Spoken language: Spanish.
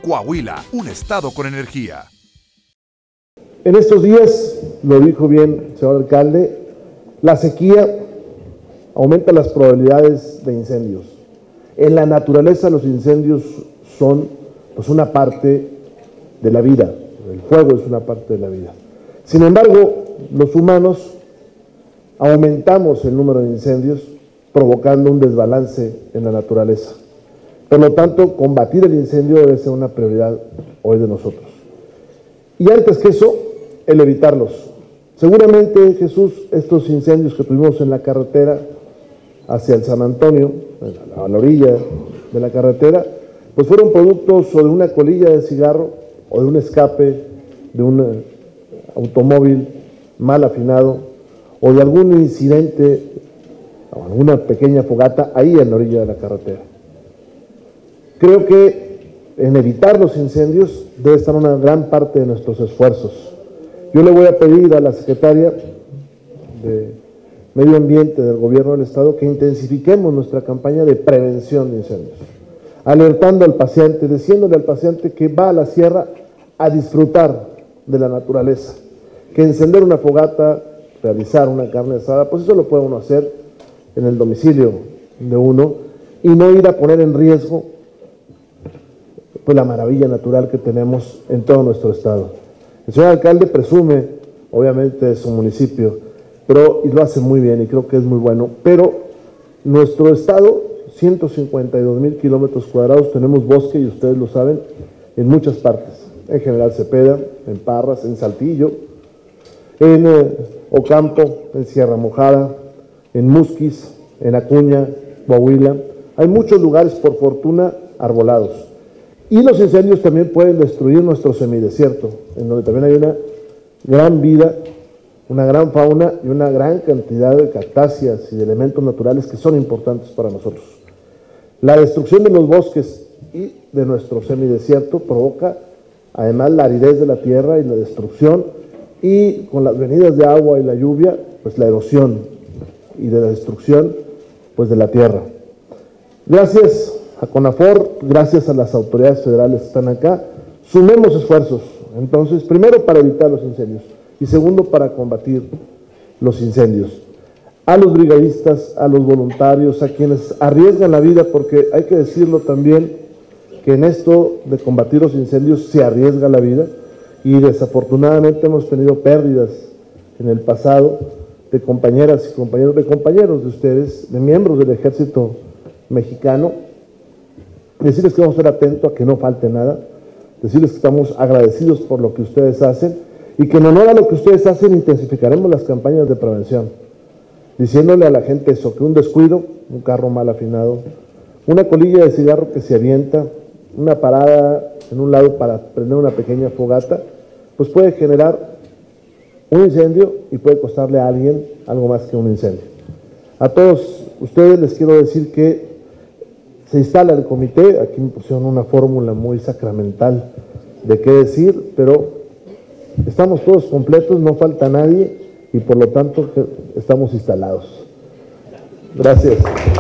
Coahuila, un estado con energía. En estos días, lo dijo bien, señor alcalde, la sequía aumenta las probabilidades de incendios. En la naturaleza los incendios son pues una parte de la vida, el fuego es una parte de la vida. Sin embargo, los humanos aumentamos el número de incendios provocando un desbalance en la naturaleza. Por lo tanto, combatir el incendio debe ser una prioridad hoy de nosotros. Y antes que eso, el evitarlos. Seguramente, Jesús, estos incendios que tuvimos en la carretera hacia el San Antonio, a la orilla de la carretera, pues fueron productos o de una colilla de cigarro o de un escape de un automóvil mal afinado o de algún incidente o alguna pequeña fogata ahí en la orilla de la carretera. Creo que en evitar los incendios debe estar una gran parte de nuestros esfuerzos. Yo le voy a pedir a la secretaria de Medio Ambiente del Gobierno del Estado que intensifiquemos nuestra campaña de prevención de incendios, alertando al paciente, diciéndole al paciente que va a la sierra a disfrutar de la naturaleza, que encender una fogata, realizar una carne asada, pues eso lo puede uno hacer en el domicilio de uno y no ir a poner en riesgo pues la maravilla natural que tenemos en todo nuestro estado. El señor alcalde presume, obviamente, de su municipio, y lo hace muy bien y creo que es muy bueno, pero nuestro estado, 152,000 kilómetros cuadrados, tenemos bosque, y ustedes lo saben, en muchas partes, en General Cepeda, en Parras, en Saltillo, en Ocampo, en Sierra Mojada, en Musquis, en Acuña, Coahuila. Hay muchos lugares, por fortuna, arbolados. Y los incendios también pueden destruir nuestro semidesierto, en donde también hay una gran vida, una gran fauna y una gran cantidad de cactáceas y de elementos naturales que son importantes para nosotros. La destrucción de los bosques y de nuestro semidesierto provoca además la aridez de la tierra y la destrucción, y con las venidas de agua y la lluvia, pues la erosión y de la destrucción pues de la tierra. Gracias a CONAFOR, gracias a las autoridades federales que están acá, sumemos esfuerzos, entonces, primero para evitar los incendios y segundo para combatir los incendios. A los brigadistas, a los voluntarios, a quienes arriesgan la vida, porque hay que decirlo también, que en esto de combatir los incendios se arriesga la vida, y desafortunadamente hemos tenido pérdidas en el pasado de compañeras y compañeros, de compañeros de ustedes, de miembros del ejército mexicano. Decirles que vamos a estar atentos a que no falte nada, decirles que estamos agradecidos por lo que ustedes hacen, y que en honor a lo que ustedes hacen intensificaremos las campañas de prevención, diciéndole a la gente eso, que un descuido, un carro mal afinado, una colilla de cigarro que se avienta, una parada en un lado para prender una pequeña fogata, pues puede generar un incendio y puede costarle a alguien algo más que un incendio. A todos ustedes les quiero decir que se instala el comité, aquí me pusieron una fórmula muy sacramental de qué decir, pero estamos todos completos, no falta nadie y por lo tanto estamos instalados. Gracias.